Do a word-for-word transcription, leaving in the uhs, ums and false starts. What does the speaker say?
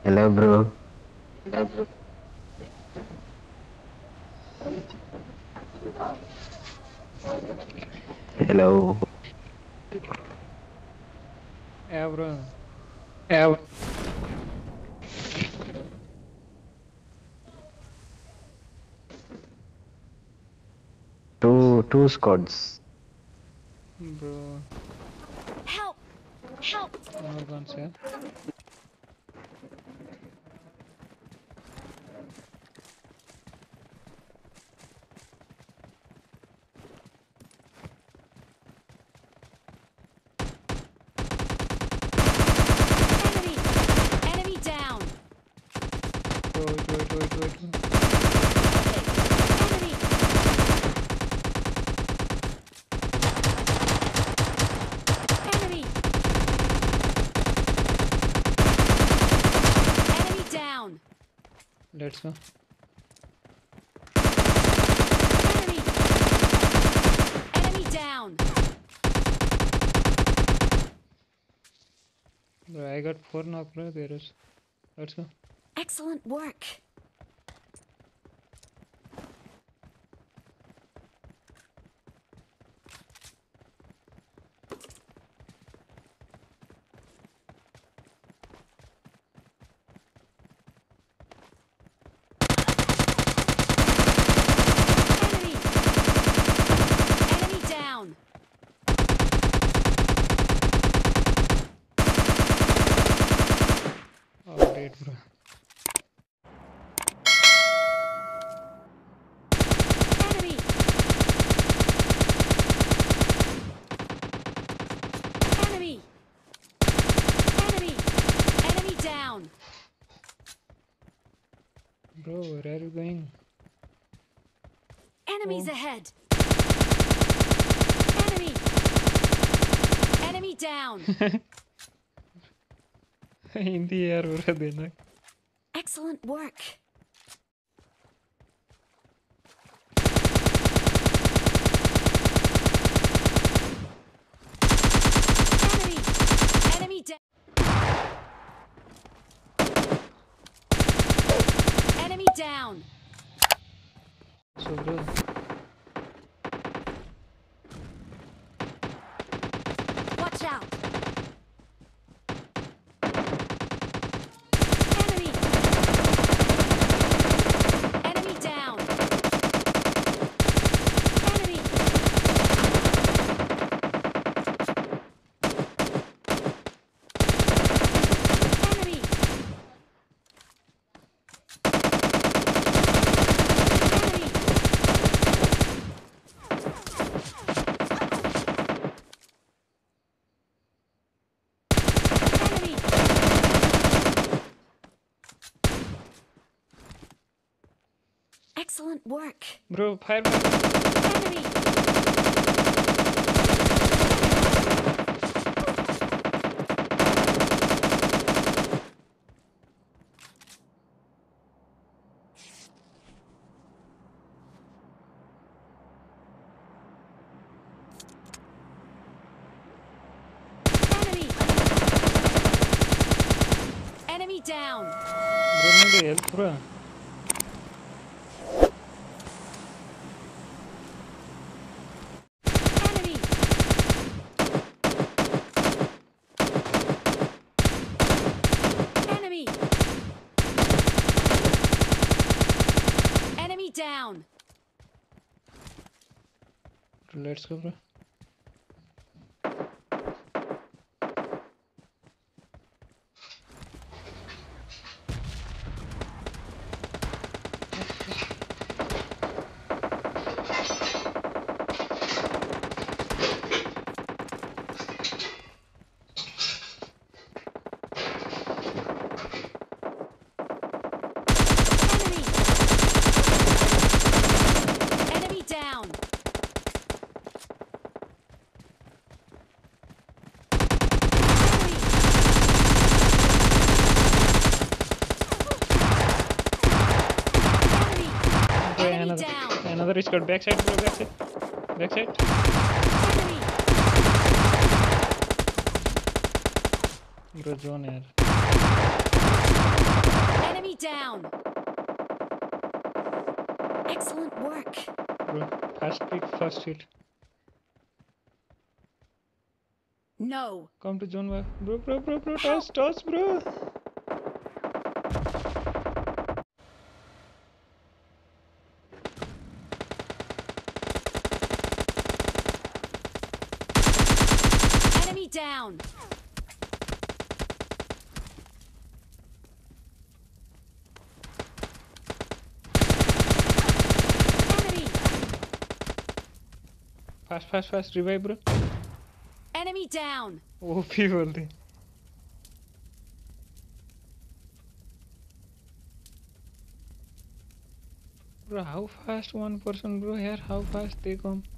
Hello, bro. Hello. Yeah, bro. Yeah. Two two squads. Bro. Help! Help! No guns, yeah. Enemy! Enemy down! Wait, wait, wait, wait, wait. Enemy! Enemy! Enemy down! Let's go. Enemy! Enemy down! Bro, I got four knock, bro. There is. Let's go. Excellent work! Enemy! Enemy down! Oh, great, bro. Enemy! Enemy! Enemy! Enemy down! Bro, where are you going? Enemies Oh. ahead! Enemy! Enemy down! In the air, bro. Then. Excellent work! Enemy! Enemy down! Enemy down! So, bro. Watch out! Enemy! Enemy down! Enemy! Enemy! Enemy! Enemy! Excellent work! Bro, fire, fire. Enemy! Enemy! Enemy down! Bro, need help, bro. Enemy! Enemy! Enemy down! Let's go, bro. Enemy! Enemy down! Enemy! Bro, Enemy another, down! another is got backside, bro. Backside. Backside. Enemy! Bro, zone, yaar. Enemy down. Excellent work. Bro, fast pick, first hit. No. Come to zone one. Bro, bro, bro, bro, toss, toss, bro. Enemy down. Enemy. Fast, fast, fast, revive, bro. Enemy down. O P बोलते. Bro, how fast one person, bro? Here, how fast they come?